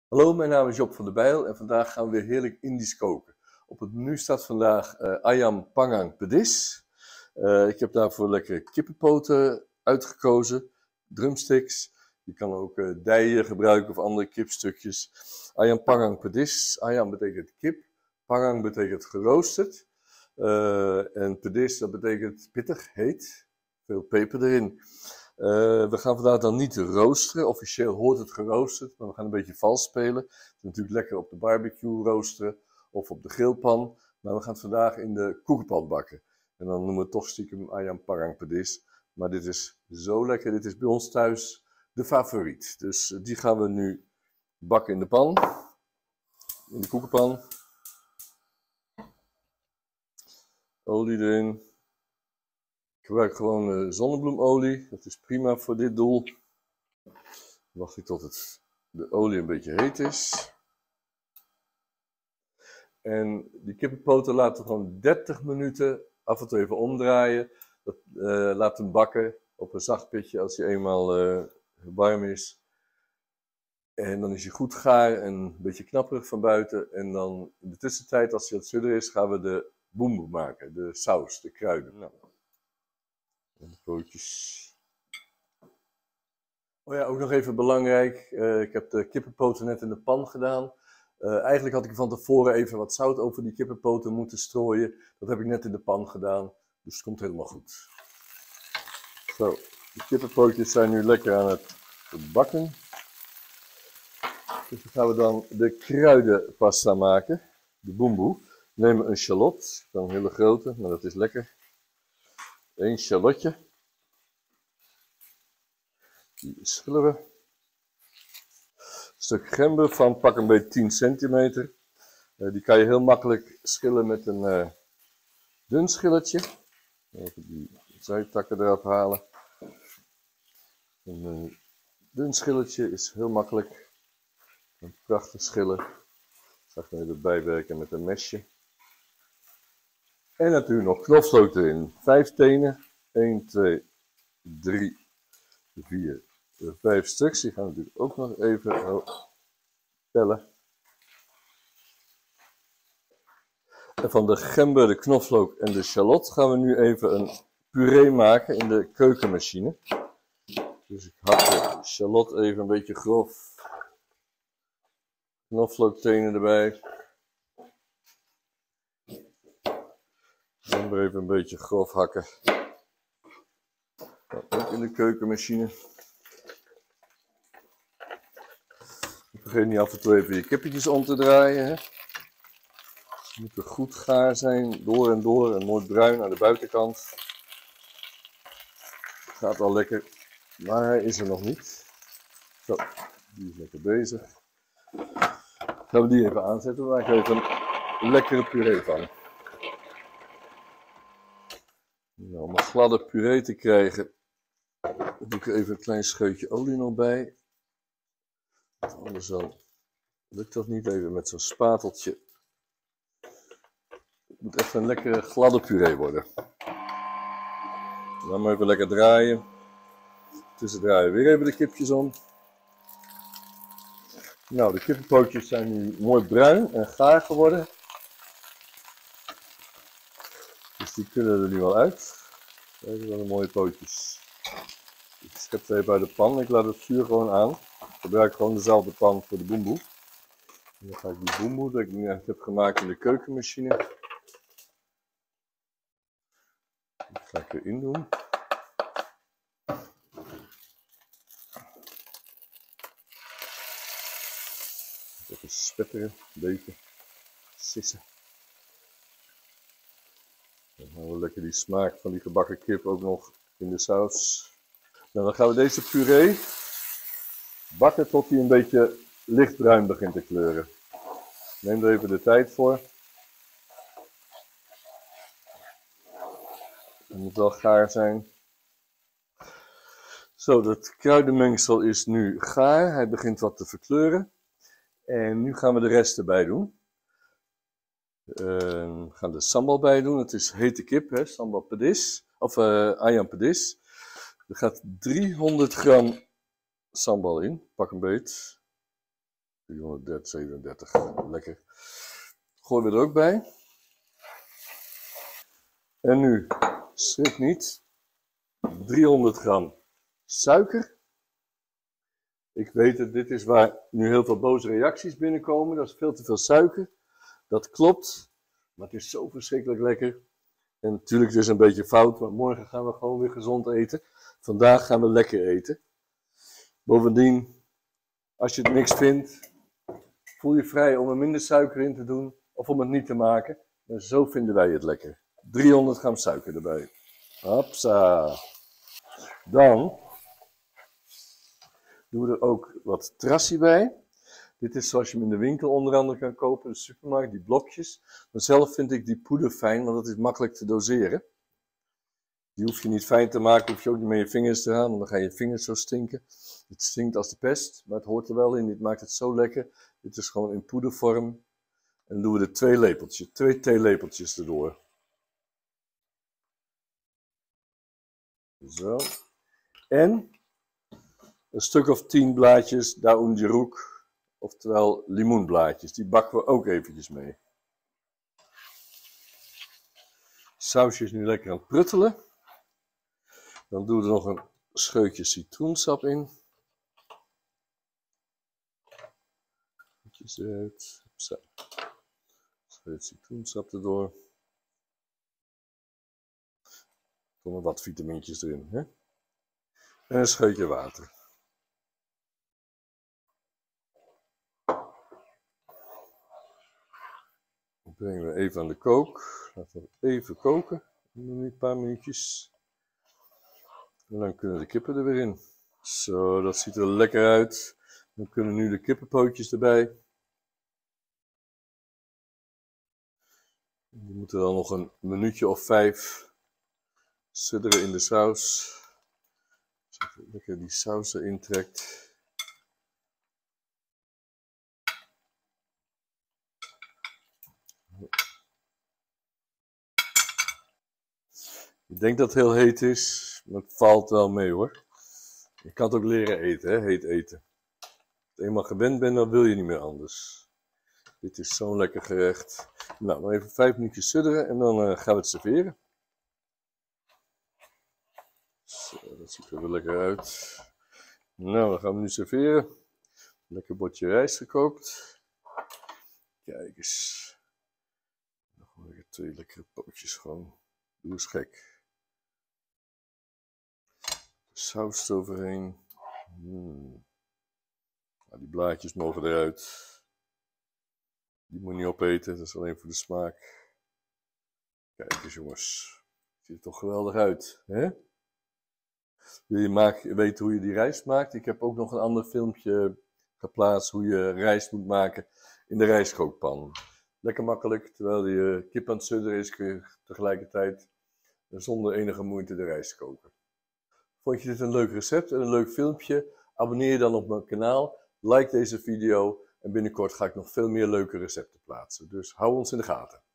Hallo, mijn naam is Job van der Bijl en vandaag gaan we weer heerlijk Indisch koken. Op het menu staat vandaag ayam panggang pedis. Ik heb daarvoor lekkere kippenpoten uitgekozen, drumsticks. Je kan ook dijen gebruiken of andere kipstukjes. Ayam panggang pedis. Ayam betekent kip, panggang betekent geroosterd. En pedis dat betekent pittig, heet, veel peper erin. We gaan vandaag dan niet roosteren. Officieel hoort het geroosterd, maar we gaan een beetje vals spelen. Het is natuurlijk lekker op de barbecue roosteren of op de grillpan. Maar we gaan het vandaag in de koekenpan bakken. En dan noemen we het toch stiekem ayam panggang pedis. Maar dit is zo lekker. Dit is bij ons thuis de favoriet. Dus die gaan we nu bakken in de pan. In de koekenpan. Olie erin. Ik gebruik gewoon zonnebloemolie, dat is prima voor dit doel. Wacht ik tot de olie een beetje heet is. En die kippenpoten laten we gewoon 30 minuten af en toe even omdraaien. Laat hem bakken op een zacht pitje als hij eenmaal warm is. En dan is hij goed gaar en een beetje knapperig van buiten. En dan in de tussentijd, als hij wat zuurder is, gaan we de boemboe maken, de saus, de kruiden. Nou. En de pootjes. Oh ja, ook nog even belangrijk. Ik heb de kippenpoten net in de pan gedaan. Eigenlijk had ik van tevoren even wat zout over die kippenpoten moeten strooien. Dat heb ik net in de pan gedaan. Dus het komt helemaal goed. Zo, de kippenpootjes zijn nu lekker aan het bakken. Dus dan gaan we dan de kruidenpasta maken. De boemboe. We nemen een shallot. Dan een hele grote, maar dat is lekker. 1 shallotje. Die schillen we. Een stuk gember van pak een beetje 10 centimeter. Die kan je heel makkelijk schillen met een dun schilletje. Even die zijtakken eraf halen. Een dun schilletje is heel makkelijk. Een prachtig schillen. Ik zal ik even bijwerken met een mesje. En natuurlijk nog knoflook erin. 5 tenen. 1, 2, 3, 4, 5 stuks. Die gaan we natuurlijk ook nog even tellen. En van de gember, de knoflook en de shallot gaan we nu even een puree maken in de keukenmachine. Dus ik hak de shallot even een beetje grof. Knoflooktenen erbij. Gember even een beetje grof hakken. Ook in de keukenmachine. Vergeet niet af en toe even je kippetjes om te draaien. Hè. Ze moeten goed gaar zijn, door en nooit bruin aan de buitenkant. Gaat al lekker, maar hij is er nog niet. Zo, die is lekker bezig. Gaan we die even aanzetten, we maken even een lekkere puree van. Nou, om een gladde puree te krijgen, doe ik er even een klein scheutje olie nog bij. Anders dan lukt dat niet, even met zo'n spateltje. Het moet echt een lekkere gladde puree worden. Dan maar even lekker draaien. Tussen draaien weer even de kipjes om. Nou, de kippenpootjes zijn nu mooi bruin en gaar geworden. Dus die kunnen er nu wel uit. Even wel mooie pootjes. Ik schep ze even uit de pan. Ik laat het vuur gewoon aan. Ik gebruik gewoon dezelfde pan voor de boemboe. En dan ga ik die boemboe die ik net heb gemaakt in de keukenmachine. Die ga ik erin doen. Even spetteren, een beetje sissen. Dan gaan we lekker die smaak van die gebakken kip ook nog in de saus. Nou, dan gaan we deze puree bakken tot hij een beetje lichtbruin begint te kleuren. Neem er even de tijd voor. Het moet wel gaar zijn. Zo, dat kruidenmengsel is nu gaar. Hij begint wat te verkleuren. En nu gaan we de rest erbij doen. We gaan de sambal bij doen. Het is hete kip, hè? Sambal pedis. Of ayam pedis. Er gaat 300 gram sambal in. Pak een beet. 337, lekker. Gooien we er ook bij. En nu, schrik niet, 300 gram suiker. Ik weet het, dit is waar nu heel veel boze reacties binnenkomen. Dat is veel te veel suiker. Dat klopt, maar het is zo verschrikkelijk lekker. En natuurlijk, het is een beetje fout, maar morgen gaan we gewoon weer gezond eten. Vandaag gaan we lekker eten. Bovendien, als je het niks vindt, voel je vrij om er minder suiker in te doen of om het niet te maken. En zo vinden wij het lekker. 300 gram suiker erbij. Hopsa. Dan doen we er ook wat trassie bij. Dit is zoals je hem in de winkel onder andere kan kopen, in de supermarkt, die blokjes. Maar zelf vind ik die poeder fijn, want dat is makkelijk te doseren. Die hoef je niet fijn te maken, hoef je ook niet met je vingers te gaan, want dan gaan je vingers zo stinken. Het stinkt als de pest, maar het hoort er wel in. Dit maakt het zo lekker. Dit is gewoon in poedervorm. En dan doen we er 2 theelepeltjes erdoor. Zo. En een stuk of 10 blaadjes Daoenjeroek, oftewel limoenblaadjes. Die bakken we ook eventjes mee. Sausje is nu lekker aan het pruttelen. Dan doen we er nog een scheutje citroensap in. Eetjes eruit. Zo. Scheut citroensap erdoor. Er komen wat vitamintjes erin. Hè? En een scheutje water. Dat brengen we even aan de kook. Laten we even koken. Een paar minuutjes. En dan kunnen de kippen er weer in. Zo, dat ziet er lekker uit. Dan kunnen nu de kippenpootjes erbij. Die moeten dan nog een minuutje of 5 sudderen in de saus. Zodat lekker die saus erin trekt. Ik denk dat het heel heet is, maar het valt wel mee hoor. Je kan het ook leren eten, hè? Heet eten. Als je eenmaal gewend bent, dan wil je niet meer anders. Dit is zo'n lekker gerecht. Nou, nog even 5 minuutjes sudderen en dan gaan we het serveren. Zo, dat ziet er wel lekker uit. Nou, dan gaan we nu serveren. Lekker bordje rijst gekookt. Kijk eens. Nog weer 2 lekkere pootjes gewoon. Doe eens gek. Saus eroverheen. Nou, die blaadjes mogen eruit. Die moet je niet opeten, dat is alleen voor de smaak. Kijk eens jongens. Ziet er toch geweldig uit, hè? Wil je weten hoe je die rijst maakt? Ik heb ook nog een ander filmpje geplaatst hoe je rijst moet maken in de rijstkookpan. Lekker makkelijk, terwijl je kip aan het sudderen is, kun je tegelijkertijd zonder enige moeite de rijst koken. Vond je dit een leuk recept en een leuk filmpje? Abonneer je dan op mijn kanaal, like deze video en binnenkort ga ik nog veel meer leuke recepten plaatsen. Dus hou ons in de gaten.